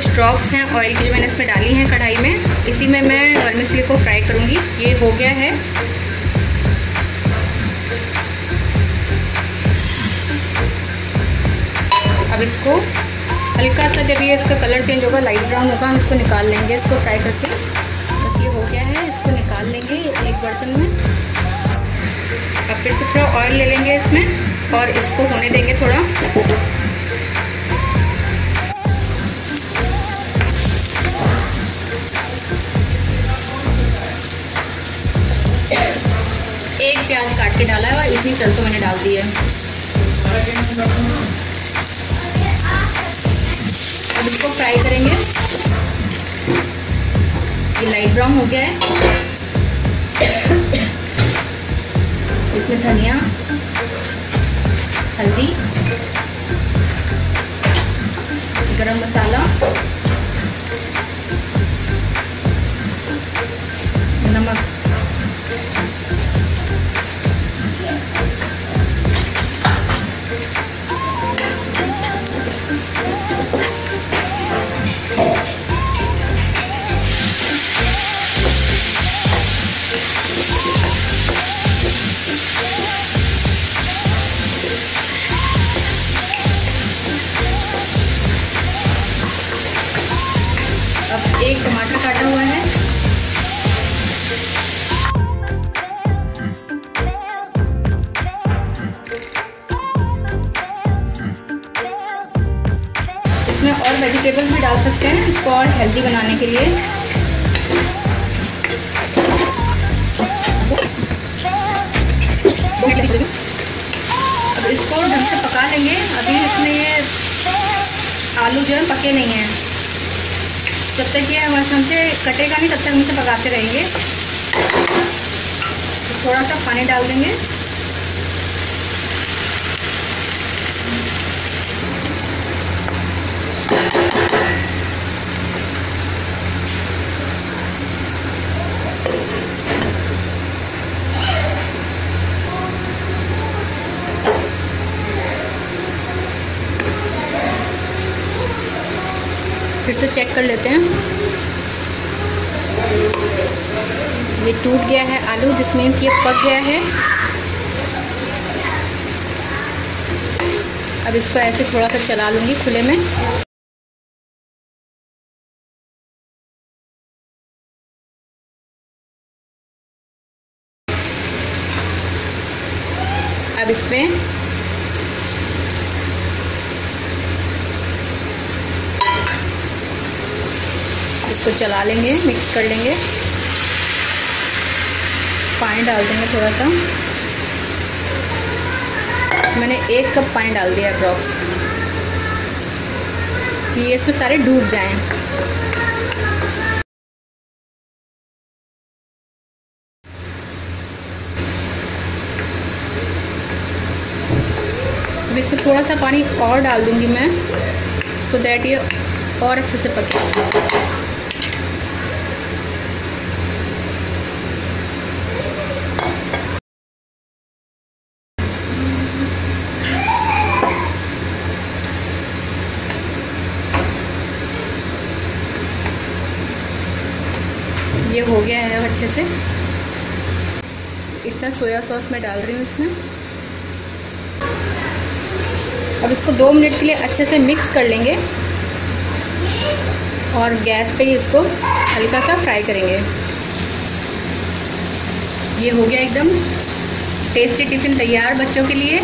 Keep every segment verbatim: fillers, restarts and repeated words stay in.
कुछ ड्रॉप्स हैं ऑयल की जो मैंने इसमें डाली हैं कढ़ाई में, इसी में मैं वर्मिसेली को फ्राई करूँगी। ये हो गया है। अब इसको हल्का सा, जब ये इसका कलर चेंज होगा, लाइट ब्राउन होगा, हम इसको निकाल लेंगे इसको फ्राई करके। बस ये हो गया है, इसको निकाल लेंगे एक बर्तन में। अब फिर से थोड़ा ऑयल ले लेंगे इसमें और इसको होने देंगे थोड़ा। एक प्याज काट के डाला है और इतनी सरसों मैंने डाल दी है। अब इसको फ्राई करेंगे। ये लाइट ब्राउन हो गया है। इसमें धनिया, हल्दी, गरम मसाला, नमक, अब एक टमाटर काटा हुआ है। इसमें और वेजिटेबल्स भी डाल सकते हैं इसको और हेल्दी बनाने के लिए। अब इसको ढंग से पका लेंगे। अभी इसमें ये आलू जो है पके नहीं हैं, जब तक ये हमसे कटेगा नहीं तब तक हम इसे पकाते रहेंगे। थोड़ा सा पानी डाल देंगे। फिर से चेक कर लेते हैं। ये टूट गया है आलू, दिस मीन्स ये पक गया है। अब इसको ऐसे थोड़ा सा चला लूँगी खुले में। अब इसमें इसको चला लेंगे, मिक्स कर लेंगे। पानी डाल देंगे थोड़ा सा। इसमें मैंने एक कप पानी डाल दिया अप्रॉक्स, कि ये इसमें सारे डूब जाएं। अब इसमें थोड़ा सा पानी और डाल दूंगी मैं, सो दैट ये और अच्छे से पके। ये हो गया है अच्छे से। इतना सोया सॉस मैं डाल रही हूँ इसमें। अब इसको दो मिनट के लिए अच्छे से मिक्स कर लेंगे और गैस पे ही इसको हल्का सा फ्राई करेंगे। ये हो गया एकदम टेस्टी टिफ़िन तैयार बच्चों के लिए।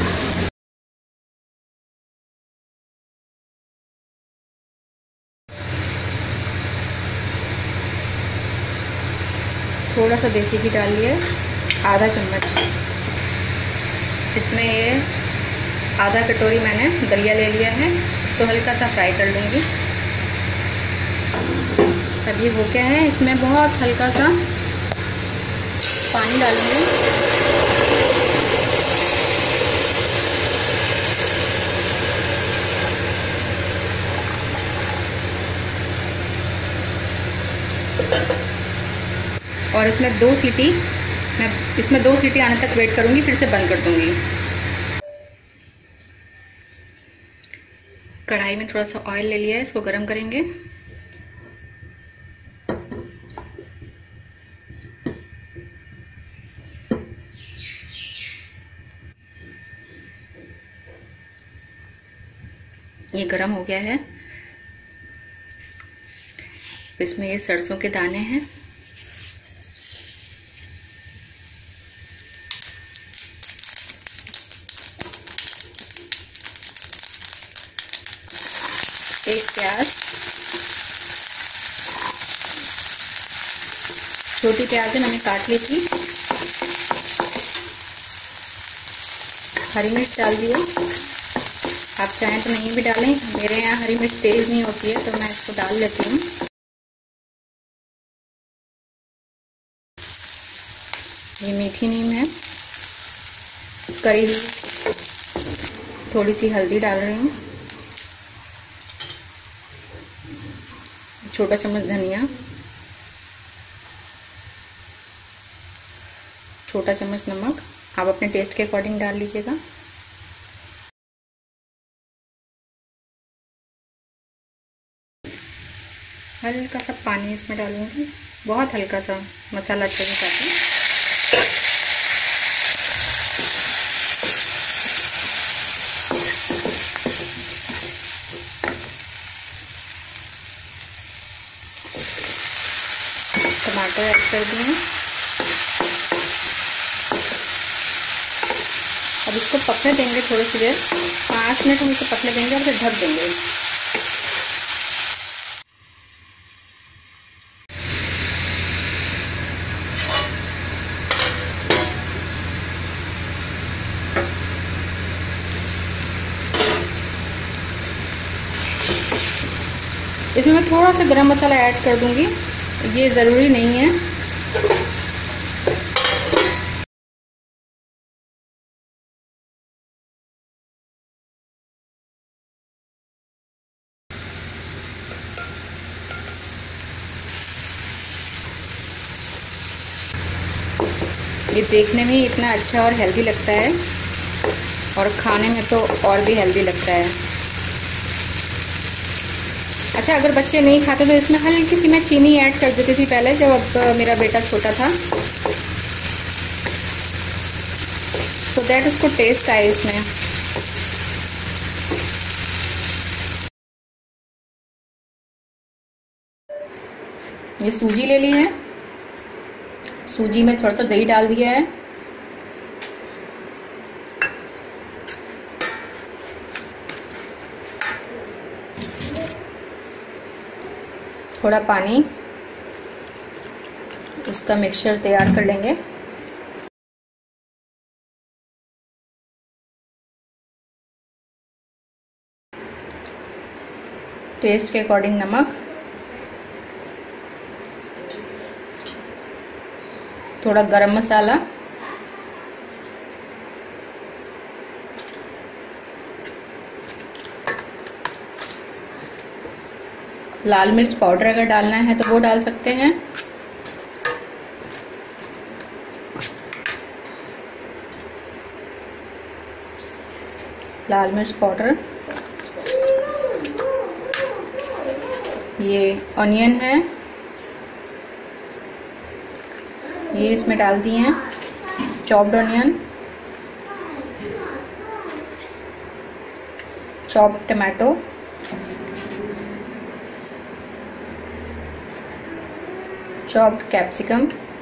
थोड़ा सा देसी घी डाल लिया, आधा चम्मच। इसमें ये आधा कटोरी मैंने दलिया ले लिया है, इसको हल्का सा फ्राई कर लूँगी। अब ये हो गया है, इसमें बहुत हल्का सा पानी डालूँगी। और इसमें दो सीटी मैं इसमें दो सीटी आने तक वेट करूँगी, फिर से बंद कर दूँगी। कढ़ाई में थोड़ा सा ऑयल ले लिया है, इसको गरम करेंगे। ये गरम हो गया है। इसमें ये सरसों के दाने हैं, एक प्याज, छोटी प्याज है मैंने काट ली थी, हरी मिर्च डाल दिया। आप चाहें तो नहीं भी डालें, मेरे यहाँ हरी मिर्च तेज नहीं होती है तो मैं इसको डाल लेती हूँ। ये मीठी नीम है, करी हुई, थोड़ी सी हल्दी डाल रही हूँ, छोटा चम्मच धनिया, छोटा चम्मच नमक, आप अपने टेस्ट के अकॉर्डिंग डाल लीजिएगा। हल्का सा पानी इसमें डालूंगी, बहुत हल्का सा, मसाला अच्छे से ताकि टमाटर ऐड कर दिए। अब इसको पकने देंगे थोड़ी सी देर, पाँच मिनट हम इसको पकने देंगे और फिर ढक देंगे। इसमें मैं थोड़ा सा गरम मसाला ऐड कर दूंगी, ये ज़रूरी नहीं है। ये देखने में इतना अच्छा और हेल्दी लगता है और खाने में तो और भी हेल्दी लगता है। अच्छा, अगर बच्चे नहीं खाते तो इसमें हल्की सी मैं चीनी ऐड कर देती थी पहले, जब अब मेरा बेटा छोटा था, सो दैट उसको टेस्ट आए इसमें। ये सूजी ले ली है, सूजी में थोड़ा सा दही डाल दिया है, थोड़ा पानी, इसका मिक्सचर तैयार कर लेंगे। टेस्ट के अकॉर्डिंग नमक, थोड़ा गरम मसाला, लाल मिर्च पाउडर अगर डालना है तो वो डाल सकते हैं। लाल मिर्च पाउडर, ये ऑनियन है, ये इसमें डाल दिए हैं, chopped onion, chopped tomato, chopped capsicum,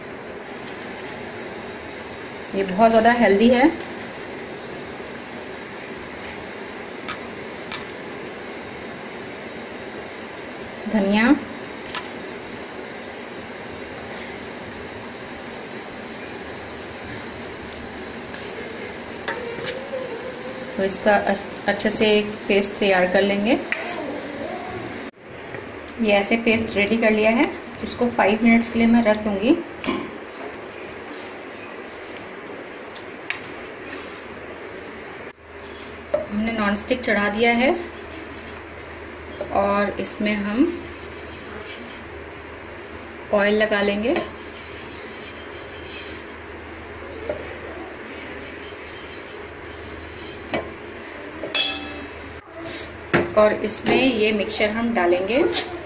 ये बहुत ज़्यादा हेल्दी है। धनिया, तो इसका अच्छे से एक पेस्ट तैयार कर लेंगे। ये ऐसे पेस्ट रेडी कर लिया है, इसको फाइव मिनट्स के लिए मैं रख दूंगी। हमने नॉन स्टिक चढ़ा दिया है और इसमें हम ऑयल लगा लेंगे। और इसमें ये मिक्सचर हम डालेंगे।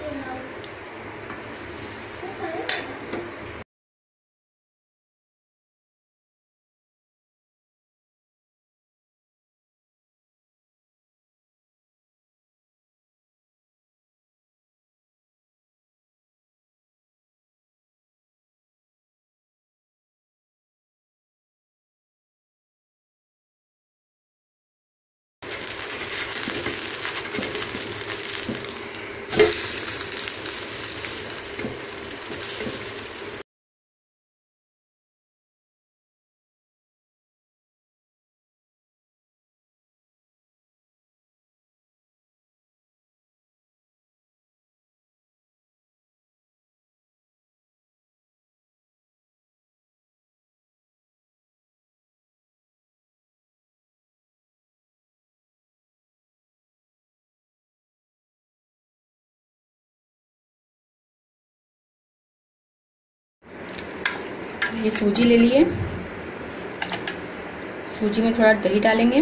ये सूजी ले लिए, सूजी में थोड़ा दही डालेंगे,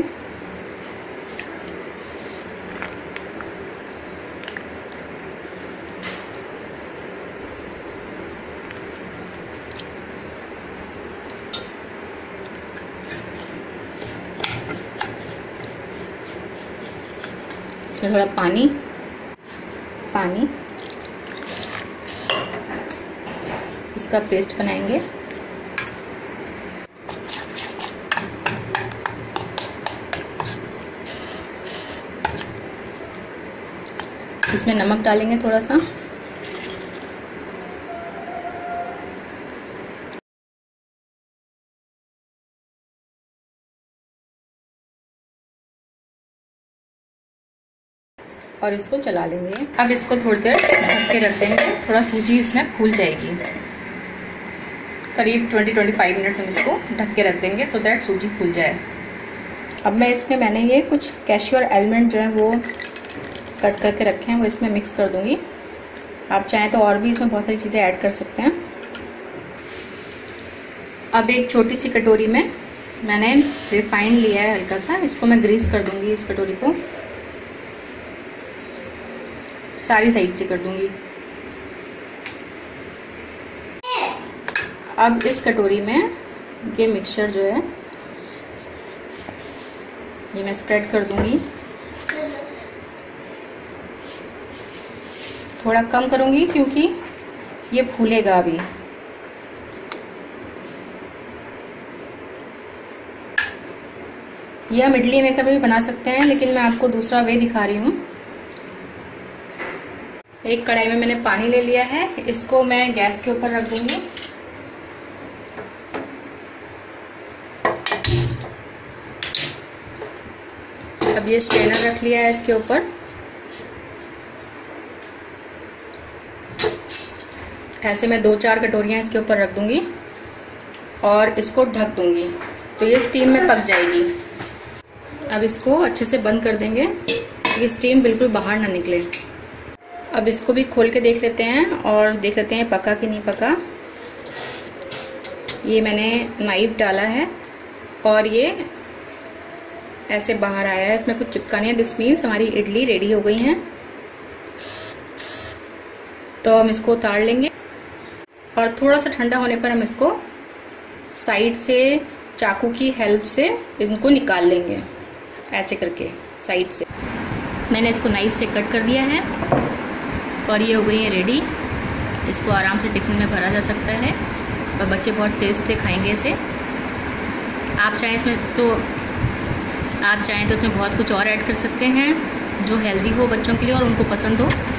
इसमें थोड़ा पानी पानी इसका पेस्ट बनाएंगे। इसमें नमक डालेंगे थोड़ा सा, और इसको चला लेंगे। अब इसको थोड़ी देर ढक के रख देंगे, थोड़ा सूजी इसमें फूल जाएगी। करीब बीस से पच्चीस मिनट हम इसको ढक के रख देंगे सो दैट सूजी फूल जाए। अब मैं इसमें मैंने ये कुछ कैश्यू और आलमंड जो है वो कट करके रखे हैं, वो इसमें मिक्स कर दूंगी। आप चाहें तो और भी इसमें बहुत सारी चीज़ें ऐड कर सकते हैं। अब एक छोटी सी कटोरी में मैंने रिफाइंड लिया है हल्का सा, इसको मैं ग्रीस कर दूंगी। इस कटोरी को सारी साइड से कर दूंगी। अब इस कटोरी में ये मिक्सचर जो है ये मैं स्प्रेड कर दूंगी। थोड़ा कम करूंगी क्योंकि ये फूलेगा अभी। ये हम इडली मेकर में भी बना सकते हैं, लेकिन मैं आपको दूसरा वे दिखा रही हूँ। एक कढ़ाई में मैंने पानी ले लिया है, इसको मैं गैस के ऊपर रख दूंगी। अब ये स्ट्रेनर रख लिया है इसके ऊपर। ऐसे मैं दो चार कटोरियाँ इसके ऊपर रख दूंगी और इसको ढक दूंगी, तो ये स्टीम में पक जाएगी। अब इसको अच्छे से बंद कर देंगे, ये स्टीम बिल्कुल बाहर ना निकले। अब इसको भी खोल के देख लेते हैं और देख लेते हैं पका कि नहीं पका। ये मैंने नाइफ डाला है और ये ऐसे बाहर आया है, इसमें कुछ चिपका नहीं है। दिस मीन्स हमारी इडली रेडी हो गई है। तो हम इसको उतार लेंगे और थोड़ा सा ठंडा होने पर हम इसको साइड से चाकू की हेल्प से इनको निकाल लेंगे, ऐसे करके साइड से। मैंने इसको नाइफ से कट कर दिया है और ये हो गई है रेडी। इसको आराम से टिफ़िन में भरा जा सकता है और बच्चे बहुत टेस्ट से खाएंगे इसे। आप चाहें इसमें तो आप चाहें तो इसमें बहुत कुछ और ऐड कर सकते हैं जो हेल्दी हो बच्चों के लिए और उनको पसंद हो।